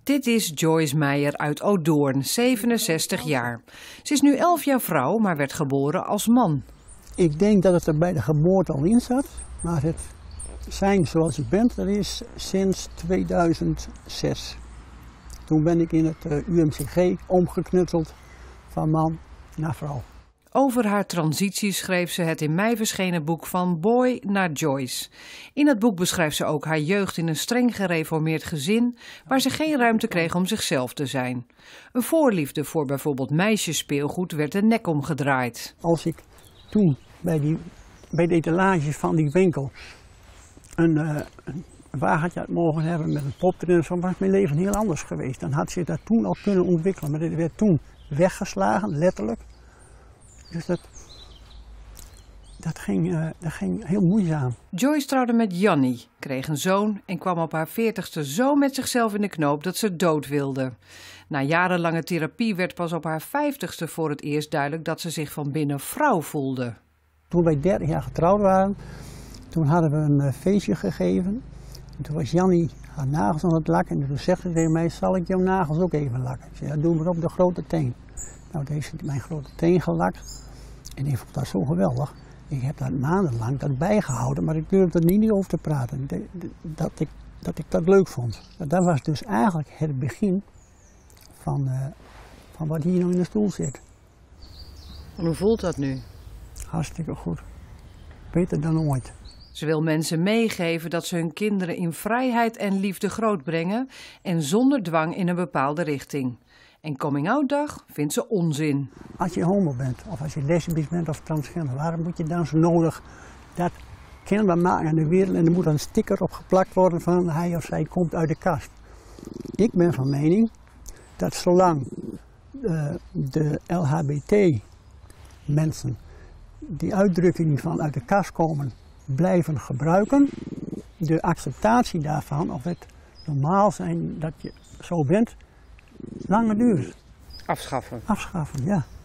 Dit is Joyce Meijer uit Oudoorn, 67 jaar. Ze is nu 11 jaar vrouw, maar werd geboren als man. Ik denk dat het er bij de geboorte al in zat, maar het zijn zoals ik ben, dat is sinds 2006. Toen ben ik in het UMCG omgeknutseld van man naar vrouw. Over haar transitie schreef ze het in mei verschenen boek Van Boy naar Joyce. In het boek beschrijft ze ook haar jeugd in een streng gereformeerd gezin, waar ze geen ruimte kreeg om zichzelf te zijn. Een voorliefde voor bijvoorbeeld meisjesspeelgoed werd de nek omgedraaid. Als ik toen bij de etalage van die winkel een wagentje had mogen hebben met een pop erin, dan was mijn leven heel anders geweest. Dan had ze dat toen al kunnen ontwikkelen, maar dit werd toen weggeslagen, letterlijk. Dus dat ging heel moeizaam. Joyce trouwde met Jannie, kreeg een zoon en kwam op haar 40ste zo met zichzelf in de knoop dat ze dood wilde. Na jarenlange therapie werd pas op haar 50ste voor het eerst duidelijk dat ze zich van binnen vrouw voelde. Toen wij 30 jaar getrouwd waren, toen hadden we een feestje gegeven. En toen was Jannie haar nagels aan het lakken en toen zegt ze tegen mij, zal ik jouw nagels ook even lakken? Ik zei, ja, doe maar op de grote teen. Nou, deze heeft mijn grote teen gelakt en ik vond dat zo geweldig. Ik heb dat maandenlang bijgehouden, maar ik durfde er niet over te praten, dat ik dat leuk vond. Dat was dus eigenlijk het begin van wat hier nou in de stoel zit. En hoe voelt dat nu? Hartstikke goed. Beter dan ooit. Ze wil mensen meegeven dat ze hun kinderen in vrijheid en liefde grootbrengen en zonder dwang in een bepaalde richting. En coming-out dag vindt ze onzin. Als je homo bent, of als je lesbisch bent of transgender, waarom moet je dan zo nodig dat kenbaar maken aan de wereld en er moet een sticker op geplakt worden van hij of zij komt uit de kast. Ik ben van mening dat zolang de LHBT mensen die uitdrukking van uit de kast komen blijven gebruiken, de acceptatie daarvan, of het normaal zijn dat je zo bent, langer duurt. Afschaffen. Afschaffen, ja.